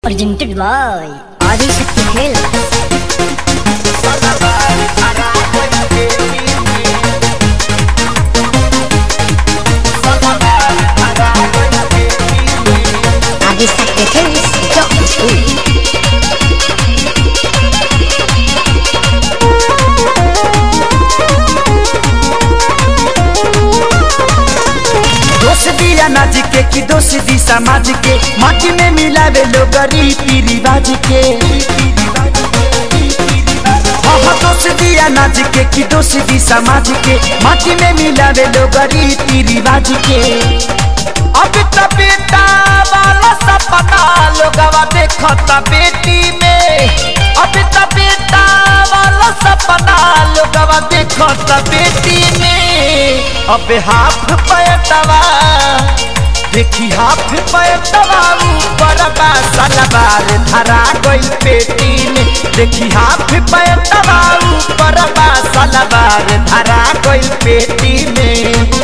presented by Adi Shakti Films. Adi Shakti Films, दोष दिया नाज के कि दोष दी समाज के, माटी में मिलावे लोग रीति रिवाज के। दोष दिया नाज के कि दोष दी समाज के, माटी में मिलावे लोग रीति रिवाज के। अब तो बेटा वाला सपना लोगवा देखता बेटी में, अब तो बेटा वाला सपना लोगवा देखता बेटी में। अब हाफ पैटवा देखी, हाफ पैटवा ऊपर बा सलवार धरा गई पेटी में। देखी हाफ पैटवा ऊपर बा सलवार धरा गई पेटी में।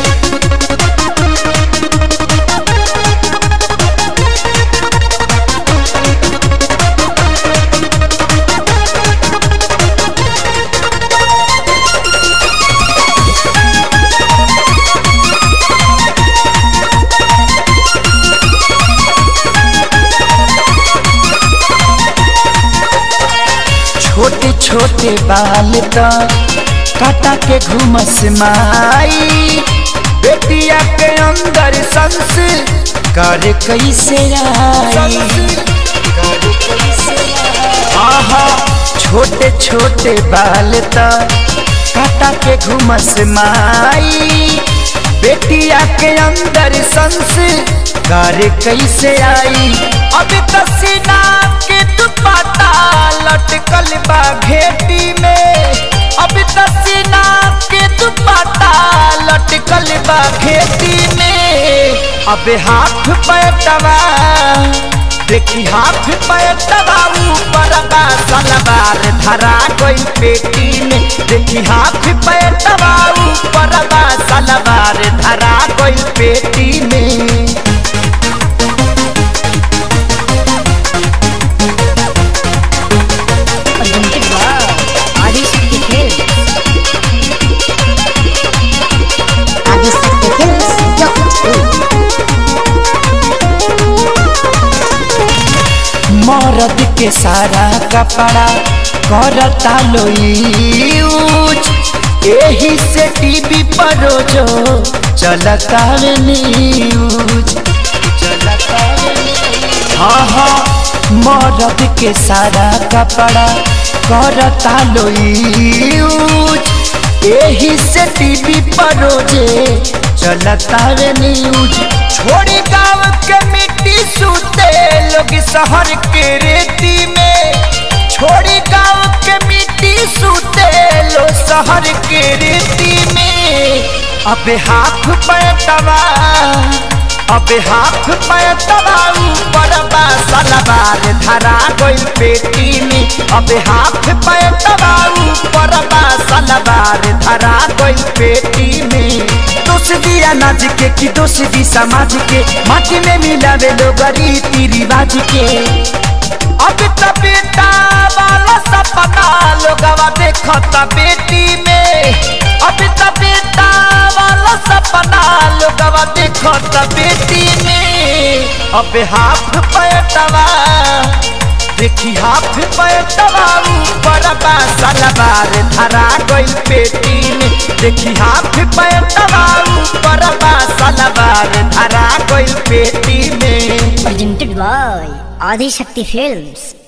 छोटे छोटे बाल तो काटा के घुमस माई, बेटिया के अंदर संस्कार कैसे आई। आहा छोटे छोटे बाल तो काटा के घुमस माई, बेटिया के अंदर संस्कार कैसे आई। अब तो सीना के दुपट्टा लटकल बा घेटी में, अब तो सीना के दुपट्टा लटकल बा घेटी में। अब हाथ पैटवा देखी, हाथ पैटवा ऊपर बा सलवार धरा गई पेटी में। देखी हाथ पैटवा ऊपर बा सलवार धरा गई पेटी में। मर्द के सारा कपड़ा करता लो यूज, यही से टीवी पर रोजो चलता न्यूज। हाँ हाँ मर्द के सारा कपड़ा करता लो यूज, यही से टीवी पर रोजे चलता न्यूज। छोड़ी गाँव के मिट्टी सूते लोग शहर के रेती में, छोड़ी गाँव के मिट्टी सूते लोग शहर के रेती में। अब हाथ पैटवा, अब हाथ पैटवा ऊपर बा सलवार धरा गई पेटी में। अब हाथ पैटवा ऊपर बा सलवार धरा गई पेटी में। दोष दिया नाज के कि दोष दी समाज के, माटी में मिलावे लोग रीति रिवाज के। अब तो बेटा वाला सपना लोगवा देखता बेटी में, अब तो बेटा वाला सपना लोगवा देखता बेटी में। अब हाफ पैटवा देखी, हाफ पैटवा ऊपर बा सलवार धरा गई पेटी में। देखी हाफ पैटवा ऊपर बा सलवार धरा गई पेटी में। presented by Adi Shakti Films.